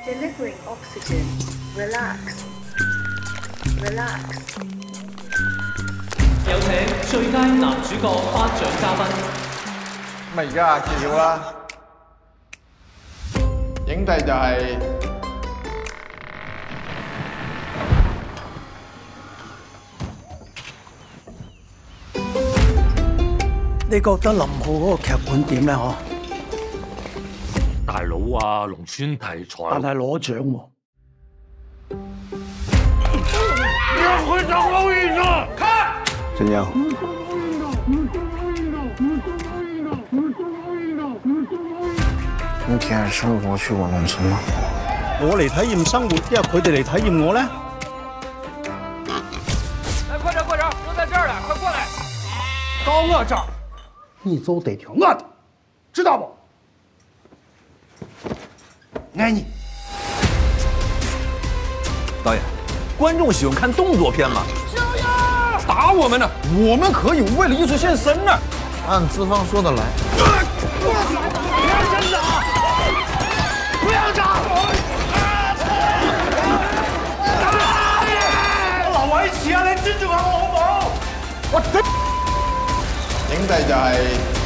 Delivering oxygen. Relax. Relax. 有請最佳男主角頒獎嘉賓。 咁而家揭曉啦，影帝就係你覺得林浩嗰個劇本點咧？嗬？ 大佬啊，農村題材， 但係攞獎喎。 要回找老椅子，看。 怎樣？ 你天生活去过农村吗？ 我嚟體驗生活，因為佢哋嚟體驗我咧。 来，快点，快點，都在這兒了，快過來！ 到我這兒，你就得聽我的，知道不？愛你。 导演，观众喜欢看动作片吗？打我们呢？我们可以为了艺术献身呢。 按资方说的来。 不要打！老王一起啊！你尊重下我好唔好？我影帝就係